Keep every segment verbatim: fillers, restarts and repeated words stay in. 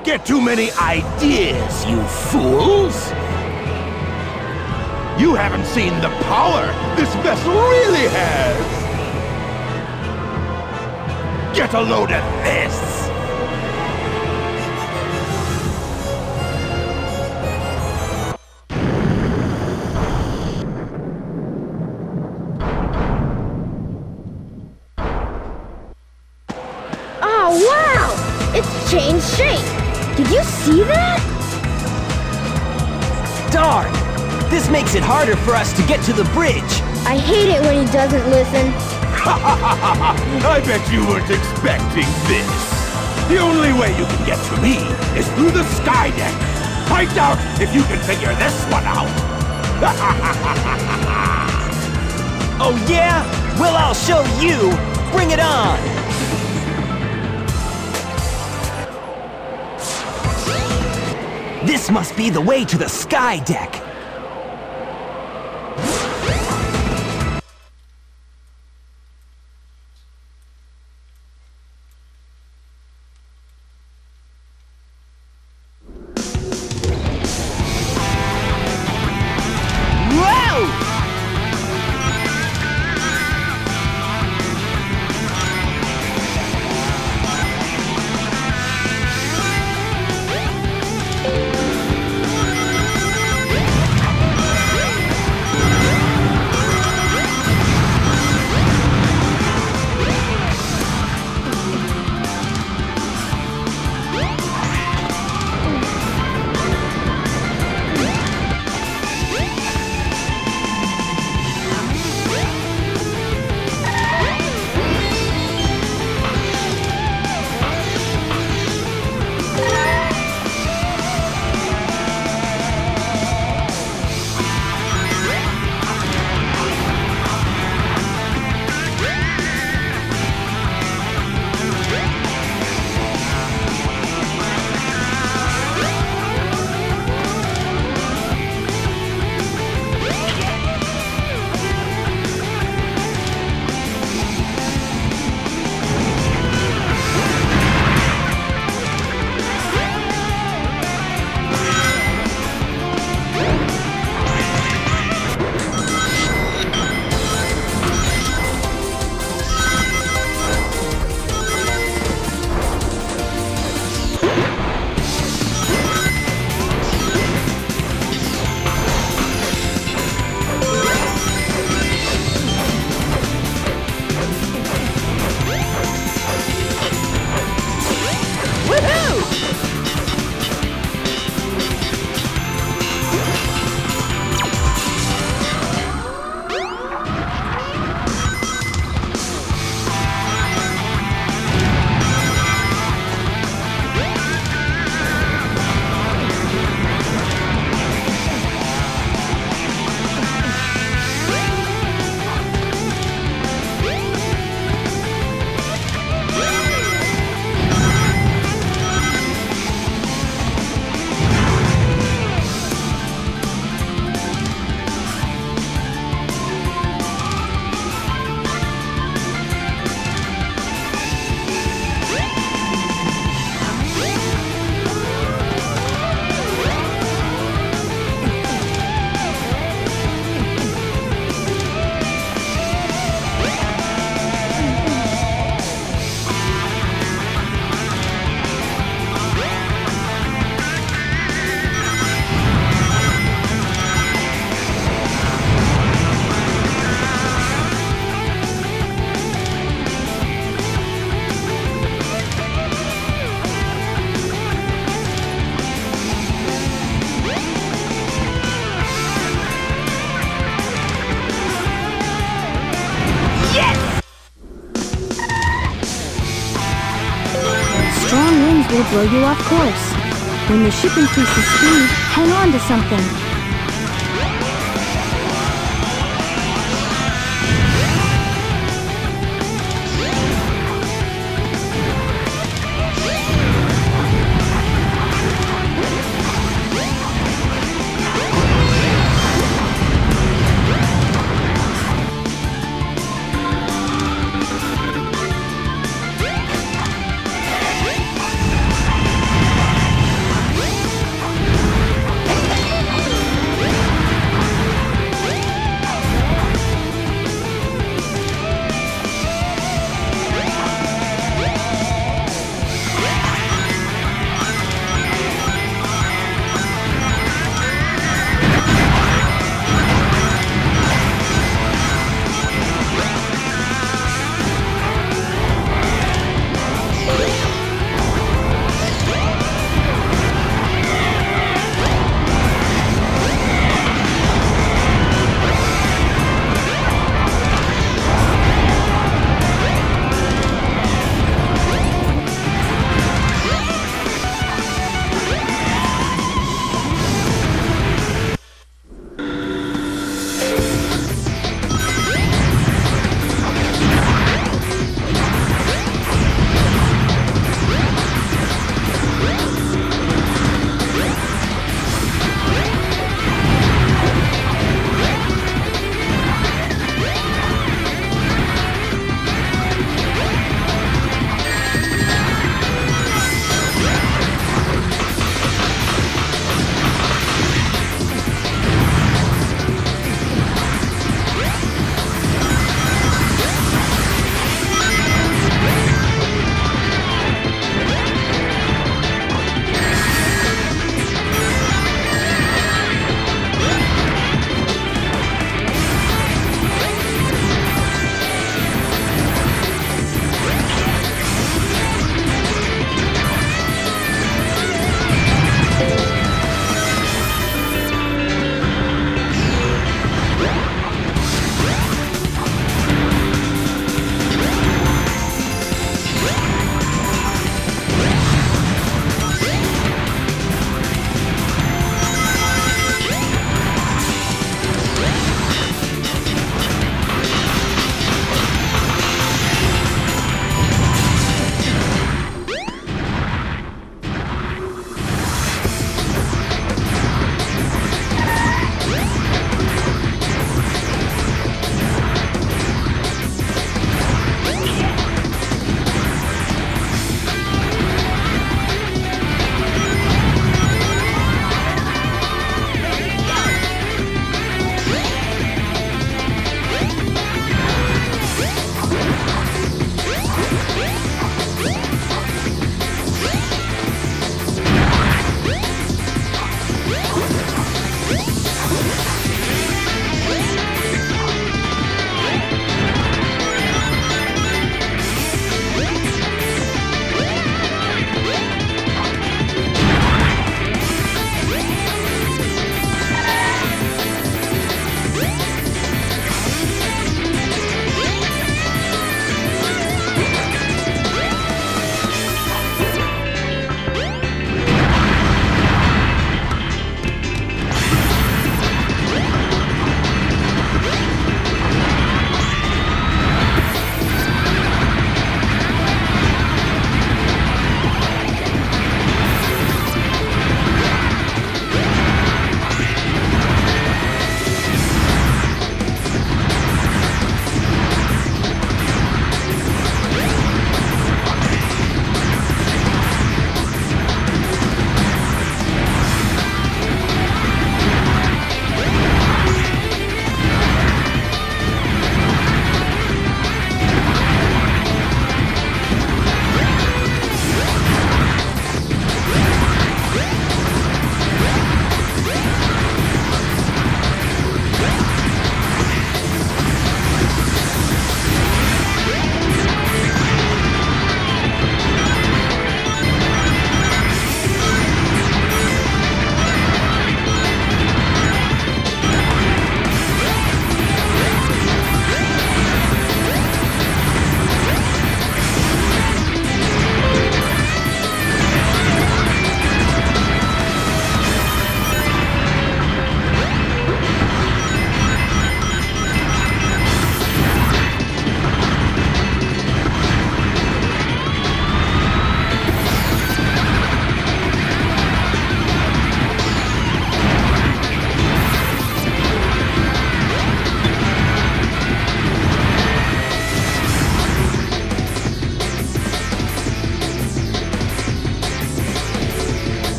Don't get too many ideas, you fools! You haven't seen the power this vessel really has! Get a load of this! Oh, wow! It's changed shape! Did you see that? Darn! This makes it harder for us to get to the bridge. I hate it when he doesn't listen. I bet you weren't expecting this. The only way you can get to me is through the sky deck. Find out if you can figure this one out. Oh yeah? Well, I'll show you. Bring it on. This must be the way to the sky deck. Will blow you off course. When the ship increases speed, hang on to something.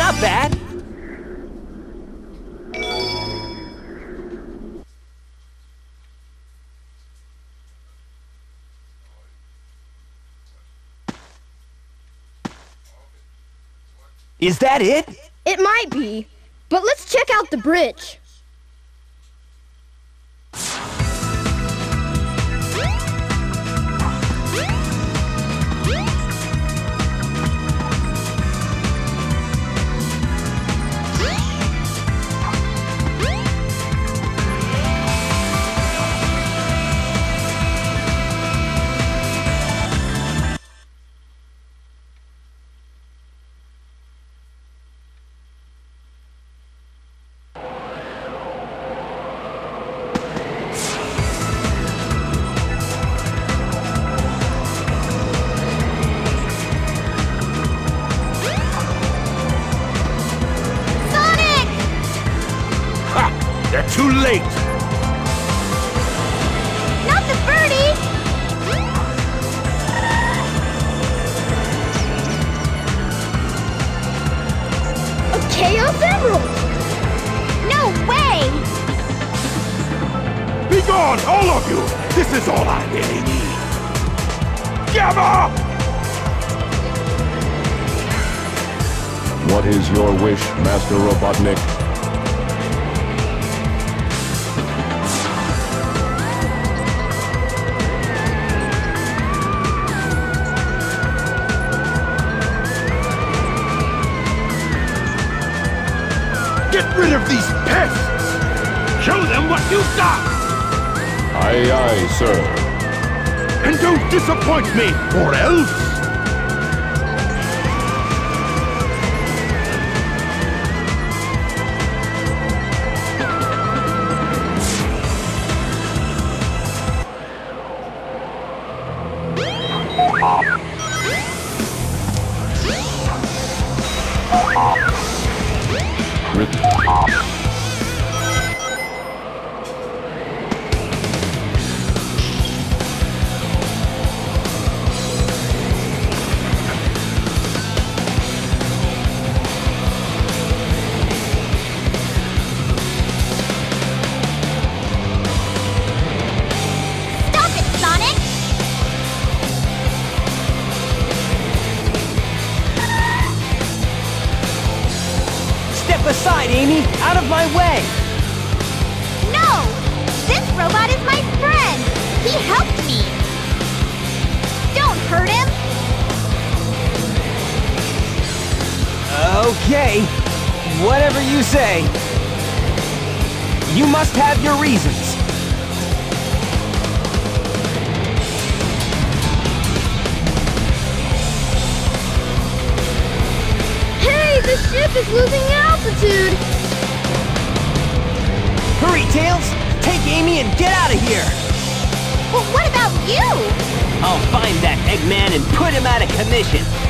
not bad. Is that it? It might be, but let's check out the bridge. They're too late! Not the birdie! A Chaos Emerald! No way! Be gone, all of you! This is all I really need! Gamma! What is your wish, Master Robotnik? Get rid of these pests! Show them what you've got! Aye, aye, sir. And don't disappoint me, or else... Aside, Amy! Out of my way! No! This robot is my friend! He helped me! Don't hurt him! Okay, whatever you say. You must have your reasons. Hey, the ship is losing altitude! Hurry, Tails! Take Amy and get out of here! Well, what about you? I'll find that Eggman and put him out of commission.